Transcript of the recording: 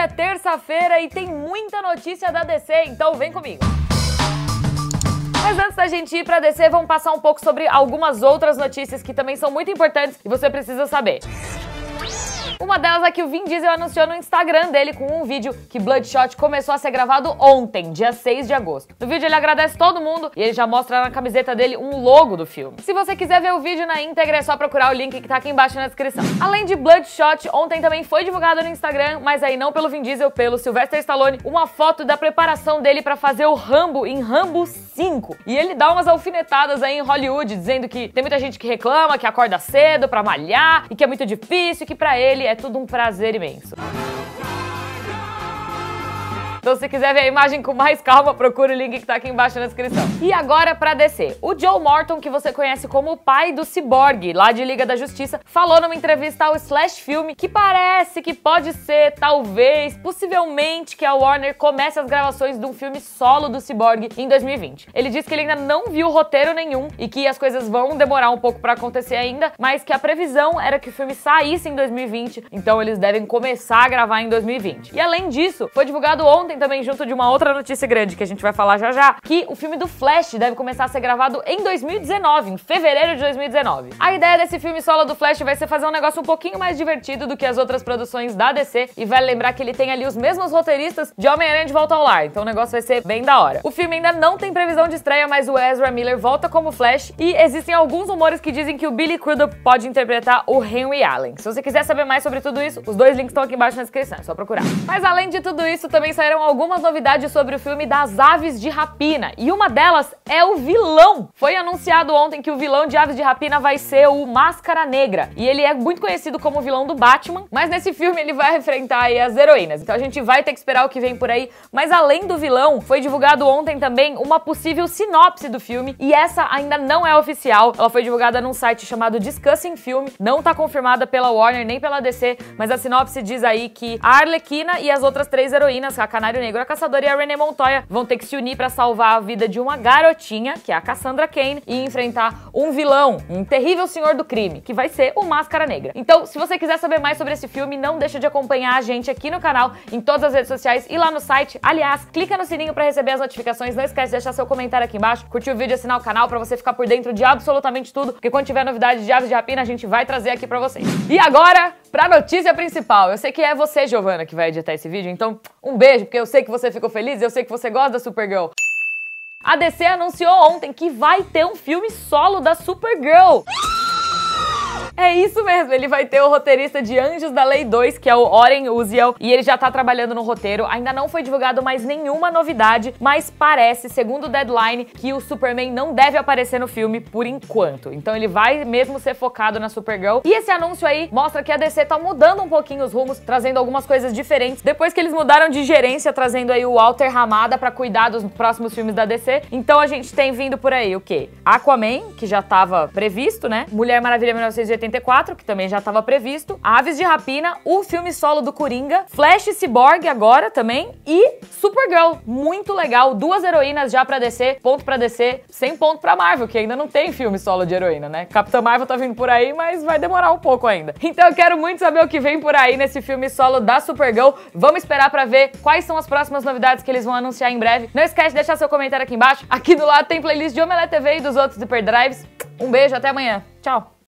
é terça-feira e tem muita notícia da DC, então vem comigo. Mas antes da gente ir pra DC, vamos passar um pouco sobre algumas outras notícias que também são muito importantes e você precisa saber. Uma delas é que o Vin Diesel anunciou no Instagram dele com um vídeo que Bloodshot começou a ser gravado ontem, dia 6 de agosto. No vídeo ele agradece todo mundo e ele já mostra na camiseta dele um logo do filme. Se você quiser ver o vídeo na íntegra, é só procurar o link que tá aqui embaixo na descrição. Além de Bloodshot, ontem também foi divulgado no Instagram, mas aí não pelo Vin Diesel, pelo Sylvester Stallone, uma foto da preparação dele pra fazer o Rambo em Rambo 5. E ele dá umas alfinetadas aí em Hollywood, dizendo que tem muita gente que reclama, que acorda cedo pra malhar e que é muito difícil e que pra ele é tudo um prazer imenso. Então, se quiser ver a imagem com mais calma, procura o link que tá aqui embaixo na descrição. E agora pra DC. O Joe Morton, que você conhece como o pai do Cyborg, lá de Liga da Justiça, falou numa entrevista ao Slash Film que parece que pode ser, talvez, possivelmente, que a Warner comece as gravações de um filme solo do Cyborg em 2020. Ele disse que ele ainda não viu roteiro nenhum e que as coisas vão demorar um pouco pra acontecer ainda, mas que a previsão era que o filme saísse em 2020, então eles devem começar a gravar em 2020. E além disso, foi divulgado ontem também, junto de uma outra notícia grande que a gente vai falar já já, que o filme do Flash deve começar a ser gravado em 2019, em fevereiro de 2019. A ideia desse filme solo do Flash vai ser fazer um negócio um pouquinho mais divertido do que as outras produções da DC, e vai lembrar que ele tem ali os mesmos roteiristas de Homem-Aranha de Volta ao Lar, então o negócio vai ser bem da hora. O filme ainda não tem previsão de estreia, mas o Ezra Miller volta como Flash, e existem alguns rumores que dizem que o Billy Crudup pode interpretar o Henry Allen. Se você quiser saber mais sobre tudo isso, os dois links estão aqui embaixo na descrição, é só procurar. Mas além de tudo isso, também saíram algumas novidades sobre o filme das Aves de Rapina, e uma delas é o vilão. Foi anunciado ontem que o vilão de Aves de Rapina vai ser o Máscara Negra, e ele é muito conhecido como o vilão do Batman, mas nesse filme ele vai enfrentar aí as heroínas, então a gente vai ter que esperar o que vem por aí. Mas além do vilão, foi divulgado ontem também uma possível sinopse do filme, e essa ainda não é oficial, ela foi divulgada num site chamado Discussing Film, não tá confirmada pela Warner nem pela DC, mas a sinopse diz aí que a Arlequina e as outras 3 heroínas, a Canário Negro, a Caçadora e a Renée Montoya, vão ter que se unir pra salvar a vida de uma garotinha, que é a Cassandra Cain, e enfrentar um vilão, um terrível senhor do crime, que vai ser o Máscara Negra. Então, se você quiser saber mais sobre esse filme, não deixa de acompanhar a gente aqui no canal, em todas as redes sociais e lá no site. Aliás, clica no sininho pra receber as notificações, não esquece de deixar seu comentário aqui embaixo, curtir o vídeo e assinar o canal pra você ficar por dentro de absolutamente tudo, porque quando tiver novidade de Aves de Rapina, a gente vai trazer aqui pra vocês. E agora, pra notícia principal. Eu sei que é você, Giovana, que vai editar esse vídeo, então um beijo, porque eu sei que você ficou feliz e eu sei que você gosta da Supergirl. A DC anunciou ontem que vai ter um filme solo da Supergirl. É isso mesmo, ele vai ter o roteirista de Anjos da Lei 2, que é o Oren Uziel, e ele já tá trabalhando no roteiro. Ainda não foi divulgado mais nenhuma novidade, mas parece, segundo o Deadline, que o Superman não deve aparecer no filme por enquanto. Então ele vai mesmo ser focado na Supergirl. E esse anúncio aí mostra que a DC tá mudando um pouquinho os rumos, trazendo algumas coisas diferentes. Depois que eles mudaram de gerência, trazendo aí o Walter Hamada pra cuidar dos próximos filmes da DC. Então a gente tem vindo por aí o quê? Aquaman, que já tava previsto, né? Mulher Maravilha 1984, que também já estava previsto, Aves de Rapina, o filme solo do Coringa, Flash e Cyborg agora também, e Supergirl, muito legal, 2 heroínas já pra DC, ponto pra DC, sem ponto pra Marvel, que ainda não tem filme solo de heroína, né? Capitã Marvel tá vindo por aí, mas vai demorar um pouco ainda. Então eu quero muito saber o que vem por aí nesse filme solo da Supergirl, vamos esperar pra ver quais são as próximas novidades que eles vão anunciar em breve. Não esquece de deixar seu comentário aqui embaixo, aqui do lado tem playlist de Omelete TV e dos outros Hyperdrives. Um beijo, até amanhã, tchau!